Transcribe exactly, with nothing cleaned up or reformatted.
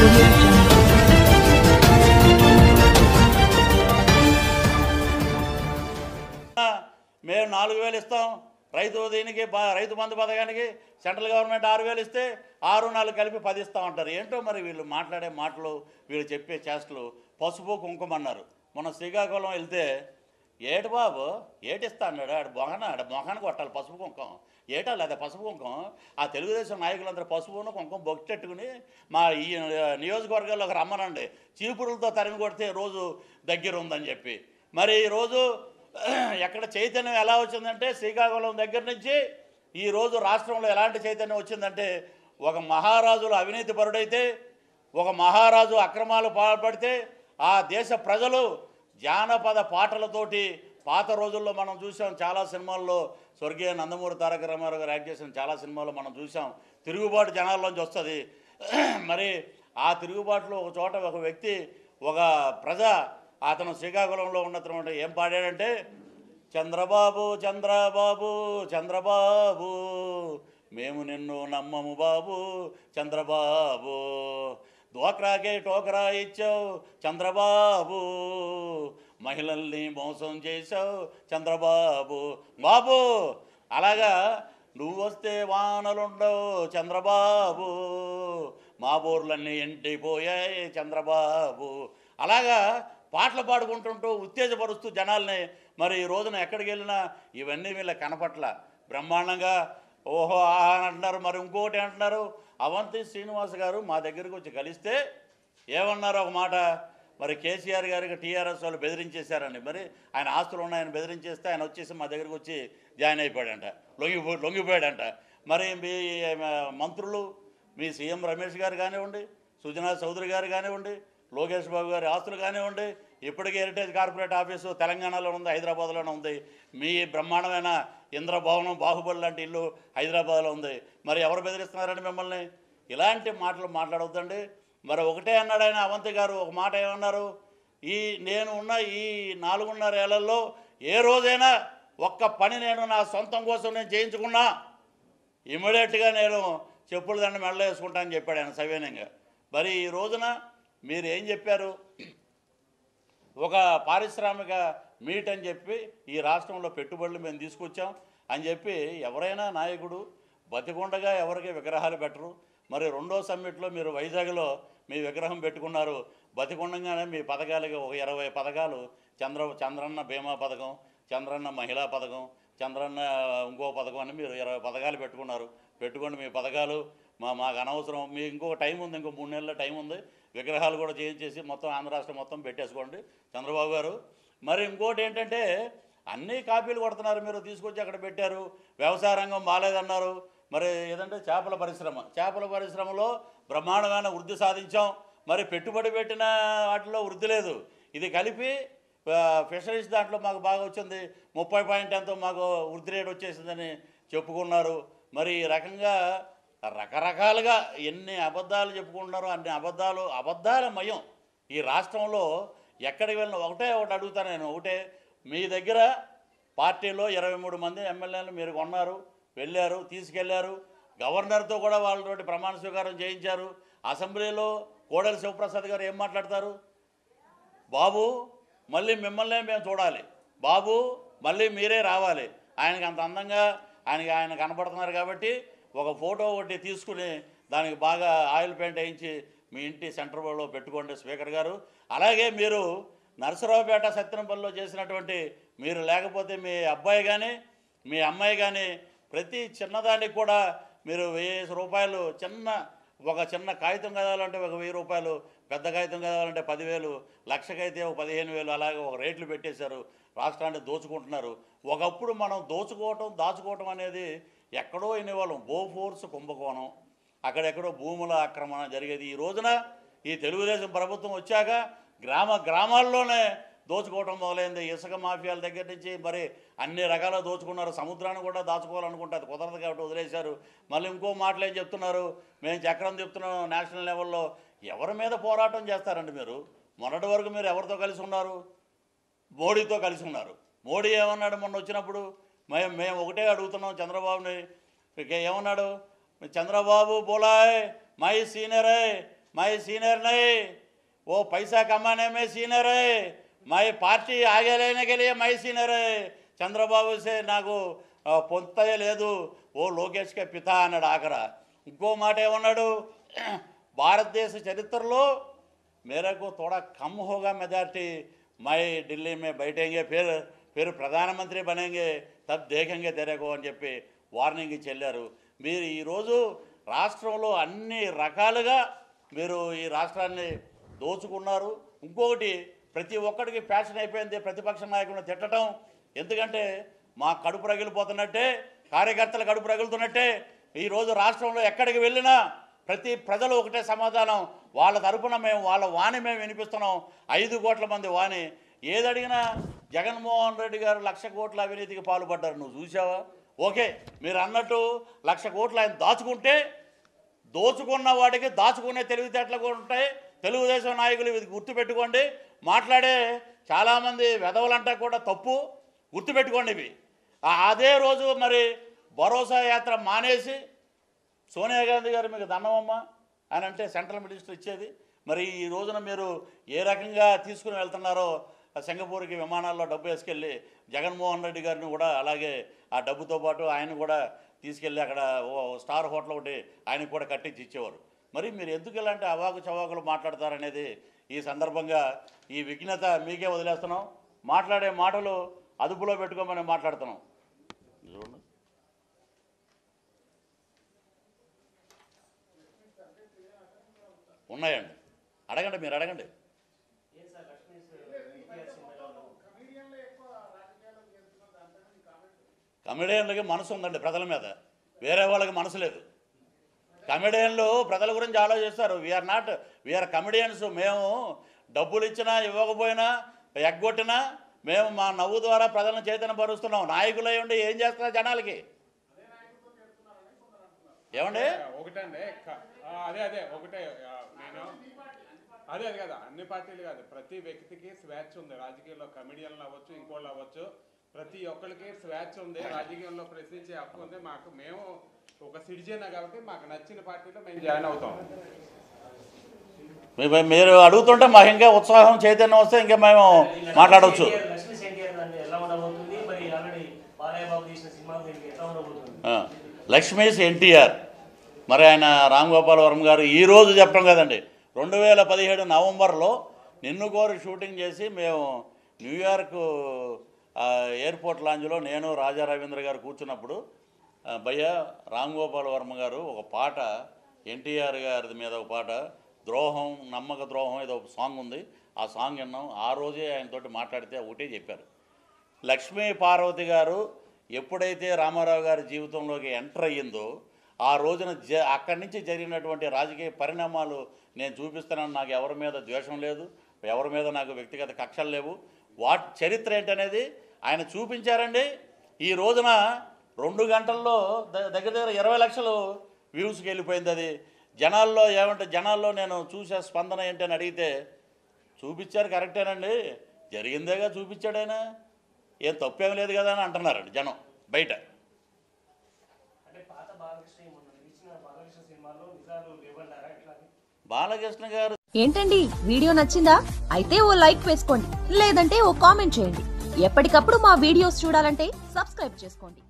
audio jungle. మేము నాలుగు వేలు ఇస్తాం రైతు దీనికి రైతు బంధు పథకానికి సెంట్రల్ గవర్నమెంట్ ఆరు వేలు ఇస్తే ఆరు నాలుగు కలిపి పది ఇస్తామంటారు. ఏంటో మరి వీళ్ళు మాట్లాడే మాటలు, వీళ్ళు చెప్పే చేష్టలు. పసుపు కుంకుమ అన్నారు. మొన్న శ్రీకాకుళం వెళ్తే ఏటి బాబు ఏటిస్తా అన్నాడు. ఆడ మొహన ఆడ మొహానికి కొట్టాలి పసుపు కుంకం. ఏటా లేదా పసుపు కుంకం? ఆ తెలుగుదేశం నాయకులందరూ పసుపును కుంకం బొక్కెట్టుకుని మా ఈ నియోజకవర్గాల్లోకి రమ్మనండి, చీపురులతో తరిమి కొడితే రోజు దగ్గర ఉందని చెప్పి. మరి ఈరోజు ఎక్కడ చైతన్యం ఎలా వచ్చిందంటే శ్రీకాకుళం దగ్గర నుంచి ఈరోజు రాష్ట్రంలో ఎలాంటి చైతన్యం వచ్చిందంటే, ఒక మహారాజులు అవినీతి పరుడైతే, ఒక మహారాజు అక్రమాలు పాల్పడితే ఆ దేశ ప్రజలు జానపద పాటలతోటి పాత రోజుల్లో మనం చూసాం. చాలా సినిమాల్లో స్వర్గీయ నందమూరి తారక రామారావు గారు యాక్ట్ చేసిన చాలా సినిమాల్లో మనం చూసాం. తిరుగుబాటు జనాల్లోంచి వస్తుంది. మరి ఆ తిరుగుబాటులో ఒక చోట ఒక వ్యక్తి, ఒక ప్రజ, అతను శ్రీకాకుళంలో ఉన్నటువంటి ఏం పాడాడంటే, చంద్రబాబు చంద్రబాబు చంద్రబాబు మేము నిన్ను నమ్మము బాబు చంద్రబాబు, డ్వాక్రాకే టోకరా ఇచ్చావు చంద్రబాబు, మహిళల్ని మోసం చేశావు చంద్రబాబు బాబు. అలాగా నువ్వు వస్తే వానలుండవు చంద్రబాబు, మా బోర్లన్నీ ఎండిపోయాయి చంద్రబాబు. అలాగా పాటలు పాడుకుంటుంటూ ఉత్తేజపరుస్తూ జనాల్ని మరి ఈ రోజున ఎక్కడికి వెళ్ళినా ఇవన్నీ వీళ్ళ కనపట్ల బ్రహ్మాండంగా ఓహో ఆహా అంటున్నారు. మరి ఇంకోటి అంటున్నారు, అవంతి శ్రీనివాస్ గారు మా దగ్గరికి వచ్చి కలిస్తే ఏమన్నారు ఒక మాట, మరి కేసీఆర్ గారికి టీఆర్ఎస్ వాళ్ళు బెదిరించేశారండి. మరి ఆయన ఆస్తులు ఉన్నాయని బెదిరించేస్తే ఆయన వచ్చేసి మా దగ్గరికి వచ్చి జాయిన్ అయిపోయాడంట, లొంగిపో లొంగిపోయాడంట. మరి మీ మంత్రులు, మీ సీఎం రమేష్ గారు కానివ్వండి, సుజనా చౌదరి గారు కానివ్వండి, లోకేష్ బాబు గారి ఆస్తులు కానివ్వండి, ఇప్పటికీ హెరిటేజ్ కార్పొరేట్ ఆఫీసు తెలంగాణలో ఉంది, హైదరాబాద్లోనే ఉంది. మీ బ్రహ్మాండమైన ఇంద్రభవనం బాహుబలి లాంటి ఇల్లు హైదరాబాద్లో ఉంది. మరి ఎవరు బెదిరిస్తున్నారండి మిమ్మల్ని? ఇలాంటి మాటలు మాట్లాడవద్దండి. మరి ఒకటే అన్నాడు ఆయన అవంతి గారు, ఒక మాట ఏమన్నారు, ఈ నేను ఉన్న ఈ నాలుగున్నర ఏళ్లలో ఏ రోజైనా ఒక్క పని నేను నా సొంతం కోసం నేను చేయించుకున్నా ఇమీడియట్గా నేను చెప్పులు దండ మెడలో వేసుకుంటానని చెప్పాడు ఆయన సవినయంగా. మరి ఈ రోజున మీరు ఏం చెప్పారు, ఒక పారిశ్రామిక మీట్ అని చెప్పి ఈ రాష్ట్రంలో పెట్టుబడులు మేము తీసుకొచ్చాం అని చెప్పి ఎవరైనా నాయకుడు బతికొండగా ఎవరికి విగ్రహాలు పెట్టరు. మరి రెండో సమ్మిట్లో మీరు వైజాగ్లో మీ విగ్రహం పెట్టుకున్నారు. బతికొండగానే మీ పథకాలకి ఒక ఇరవై పథకాలు, చంద్ర చంద్రన్న బీమా పథకం, చంద్రన్న మహిళా పథకం, చంద్రన్న ఇంకో పథకం అని మీరు ఇరవై పథకాలు పెట్టుకున్నారు. పెట్టుకోండి మీ పథకాలు, మా మాకు అనవసరం. మీ ఇంకొక టైం ఉంది, ఇంకో మూడు నెలల టైం ఉంది. విగ్రహాలు కూడా చేయించేసి మొత్తం ఆంధ్ర రాష్ట్రం మొత్తం పెట్టేసుకోండి చంద్రబాబు గారు. మరి ఇంకోటి ఏంటంటే, అన్నీ కాపీలు కొడుతున్నారు మీరు, తీసుకొచ్చి అక్కడ పెట్టారు. వ్యవసాయ రంగం బాగాలేదన్నారు. మరి ఏదంటే చేపల పరిశ్రమ, చేపల పరిశ్రమలో బ్రహ్మాండమైన వృద్ధి సాధించాం. మరి పెట్టుబడి పెట్టిన వాటిలో వృద్ధి లేదు. ఇది కలిపి ఫిషరీస్ దాంట్లో మాకు బాగా వచ్చింది, ముప్పై పాయింట్ ఎంతో మాకు వృద్ధి రేటు వచ్చేసిందని చెప్పుకున్నారు. మరి ఈ రకంగా రకరకాలుగా ఎన్ని అబద్ధాలు చెప్పుకుంటున్నారో అన్ని అబద్ధాలు అబద్ధాలమయం ఈ రాష్ట్రంలో. ఎక్కడికి వెళ్ళినా ఒకటే ఒకటి అడుగుతాను నేను, ఒకటే, మీ దగ్గర పార్టీలో ఇరవై మూడు మంది ఎమ్మెల్యేలు మీరు కొన్నారు, వెళ్ళారు, తీసుకెళ్లారు. గవర్నర్తో కూడా వాళ్ళతోటి ప్రమాణ స్వీకారం చేయించారు. అసెంబ్లీలో కోడెల శివప్రసాద్ గారు ఏం మాట్లాడతారు, బాబు మళ్ళీ మిమ్మల్నే మేము చూడాలి, బాబు మళ్ళీ మీరే రావాలి. ఆయనకి అంత అందంగా ఆయనకి ఆయన కనపడుతున్నారు కాబట్టి ఒక ఫోటో ఒకటి తీసుకుని దానికి బాగా ఆయిల్ పెయింట్ వేయించి మీ ఇంటి సెంటర్ బోర్డులో పెట్టుకోండి స్పీకర్ గారు. అలాగే మీరు నరసరావుపేట సత్యనపల్లిలో చేసినటువంటి, మీరు లేకపోతే మీ అబ్బాయి కానీ మీ అమ్మాయి కానీ ప్రతి చిన్నదానికి కూడా మీరు వెయ్యి రూపాయలు, చిన్న ఒక చిన్న కాగితం కదవాలంటే ఒక వెయ్యి రూపాయలు, పెద్ద కాగితం కదవాలంటే పదివేలు, లక్షకైతే ఒక పదిహేను వేలు, అలాగే ఒక రేట్లు పెట్టేశారు. రాష్ట్రాన్ని దోచుకుంటున్నారు. ఒకప్పుడు మనం దోచుకోవటం దాచుకోవటం అనేది ఎక్కడో వినేవాళ్ళం. బోఫోర్స్ కుంభకోణం, అక్కడెక్కడో భూముల ఆక్రమణ జరిగేది. ఈ రోజున ఈ తెలుగుదేశం ప్రభుత్వం వచ్చాక గ్రామ గ్రామాల్లోనే దోచుకోవటం మొదలైంది. ఇసుక మాఫియాల దగ్గర నుంచి మరి అన్ని రకాల దోచుకున్నారు. సముద్రాన్ని కూడా దాచుకోవాలనుకుంటే అది కుదరదు కాబట్టి వదిలేశారు. మళ్ళీ ఇంకో మాటలు ఏం చెప్తున్నారు, మేము చక్రం చెప్తున్నాం నేషనల్ లెవెల్లో. ఎవరి మీద పోరాటం చేస్తారండి మీరు? మొన్నటి వరకు మీరు ఎవరితో కలిసి ఉన్నారు? మోడీతో కలిసి ఉన్నారు. మోడీ ఏమన్నాడు మొన్న వచ్చినప్పుడు? మేము మేము ఒకటే అడుగుతున్నాం చంద్రబాబుని, ఏమన్నాడు? చంద్రబాబు బోలాయ్ మై సీనియర్ मैं सीनियर नहीं, वो पैसा कमाने में सीनियर है, मैं पार्टी आगे लेने के लिए मैं सीनियर है, चंद्रबाबु से నాకు పొంతయే లేదు, ఓ లోకేష్ కే పితా అన్నాడు ఆఖరా. ఇంకో మాట ఏమన్నాడు, భారతదేశ చరిత్రలో మేరకు थोड़ा कम होगा मेजॉरिटी, मैं ఢిల్లీ में बैठेंगे, फिर फिर ప్రధానమంత్రి बनेंगे, तब देखेंगे तेरे को అని చెప్పి వార్నింగ్ ఇచ్చి వెళ్ళారు. మీరు ఈరోజు రాష్ట్రంలో అన్ని రకాలుగా మీరు ఈ రాష్ట్రాన్ని దోచుకున్నారు. ఇంకొకటి ప్రతి ఒక్కడికి ప్యాషన్ అయిపోయింది ప్రతిపక్ష నాయకులను తిట్టడం. ఎందుకంటే మా కడుపు రగిలిపోతున్నట్టే, కార్యకర్తల కడుపు రగులుతున్నట్టే ఈరోజు రాష్ట్రంలో ఎక్కడికి వెళ్ళినా ప్రతి ప్రజలు ఒకటే సమాధానం, వాళ్ళ తరపున మేము వాళ్ళ వాణి మేము వినిపిస్తున్నాం. ఐదు కోట్ల మంది వాణి ఏదడిగినా జగన్మోహన్ రెడ్డి గారు లక్ష కోట్ల అవినీతికి పాల్పడ్డారు, నువ్వు చూసావా? ఓకే, మీరు అన్నట్టు లక్ష కోట్లు ఆయన దాచుకుంటే దోచుకున్న వాడికి దాచుకునే తెలివితేటలు కూడా ఉంటాయి. తెలుగుదేశం నాయకులు ఇది గుర్తుపెట్టుకోండి. మాట్లాడే చాలామంది వెధవలంటా కూడా తప్పు, గుర్తుపెట్టుకోండి ఇవి. అదే రోజు మరి భరోసా యాత్ర మానేసి సోనియా గాంధీ గారు మీకు దండమమ్మ అని అంటే సెంట్రల్ మినిస్టర్ ఇచ్చేది. మరి ఈ రోజున మీరు ఏ రకంగా తీసుకుని వెళ్తున్నారో, సింగపూర్కి విమానాల్లో డబ్బు వేసుకెళ్ళి జగన్మోహన్ రెడ్డి గారిని కూడా అలాగే ఆ డబ్బుతో పాటు ఆయన కూడా తీసుకెళ్ళి అక్కడ స్టార్ హోటల్ ఒకటి ఆయనకు కూడా కట్టించి ఇచ్చేవారు. మరి మీరు ఎందుకు ఇలాంటి అవాకు చవాకులు మాట్లాడతారనేది ఈ సందర్భంగా ఈ విఘ్నత మీకే వదిలేస్తున్నాం. మాట్లాడే మాటలు అదుపులో పెట్టుకోమని మాట్లాడుతున్నాం. చూడండి, ఉన్నాయండి, అడగండి, మీరు అడగండి. కమెడియన్లకి మనసు ఉందండి ప్రజల మీద, వేరే వాళ్ళకి మనసు లేదు. కమెడియన్లు ప్రజల గురించి ఆలోచిస్తారు. We are not we are comedians. మేము డబ్బులు ఇచ్చినా ఇవ్వకపోయినా ఎగ్గొట్టినా మేము మా నవ్వు ద్వారా ప్రజలను చైతన్యపరుస్తున్నాం. నాయకులు అయ్యి ఉండి ఏం చేస్తున్నారు జనాలకి? ఏమండి ఒకటండి, అదే అదే ఒకటే నేను అదే అది కదా, అన్ని పార్టీలు కాదు, ప్రతి వ్యక్తికి స్వేచ్ఛ ఉంది. రాజకీయాల్లో కమెడియన్లు అవ్వచ్చు, ఇంకోళ్ళు అవ్వచ్చు, ప్రతి ఒక్కరికి స్వేచ్ఛ ఉంది. రాజకీయంలో ప్రశ్నించే హక్కు ఉంది. మాకు మేము ఒక సిటిజన్ కాబట్టి మాకు నచ్చిన పార్టీలో మేము జాయిన్ అవుతాం. మీరు అడుగుతుంటే మాకు ఇంకా ఉత్సాహం చైతన్యం వస్తే ఇంకా మేము మాట్లాడవచ్చు. లక్ష్మీస్ ఎన్టీఆర్ మరి ఆయన రామ్ గోపాల్ వర్మ గారు ఈరోజు చెప్పడం కదండి, రెండు వేల పదిహేడు నవంబర్లో నిన్ను కోరి షూటింగ్ చేసి మేము న్యూయార్క్ ఎయిర్పోర్ట్ లాంజ్లో నేను రాజా రవీంద్ర గారు కూర్చున్నప్పుడు భయ్య రామ్ గోపాల్ వర్మ గారు ఒక పాట ఎన్టీఆర్ గారి మీద ఒక పాట ద్రోహం నమ్మక ద్రోహం ఏదో ఒక సాంగ్ ఉంది, ఆ సాంగ్ విన్నాం. ఆ రోజే ఆయనతోటి మాట్లాడితే ఒకటే చెప్పారు, లక్ష్మీ పార్వతి గారు ఎప్పుడైతే రామారావు గారి జీవితంలోకి ఎంటర్ అయ్యిందో ఆ రోజున జ అక్కడి నుంచి జరిగినటువంటి రాజకీయ పరిణామాలు నేను చూపిస్తున్నాను. నాకు ఎవరి మీద ద్వేషం లేదు, ఎవరి మీద నాకు వ్యక్తిగత కక్షలు లేవు. వాటి చరిత్ర ఏంటనేది ఆయన చూపించారండి. ఈ రోజున రెండు గంటల్లో దగ్గర దగ్గర ఇరవై లక్షలు వ్యూస్కి వెళ్ళిపోయింది. అది జనాల్లో ఏమంటే జనాల్లో నేను చూసే స్పందన ఏంటని అడిగితే చూపించారు, కరెక్టేనండి, జరిగిందేగా చూపించాడు ఆయన, ఏం తప్పేం లేదు కదా అని అంటున్నారండి జనం బయట. బాలకృష్ణ గారు ఏంటండి వీడియో నచ్చిందా? అయితే ఓ లైక్ వేసుకోండి, లేదంటే ఓ కామెంట్ చేయండి. ఎప్పటికప్పుడు మా వీడియోస్ చూడాలంటే సబ్స్క్రైబ్ చేసుకోండి.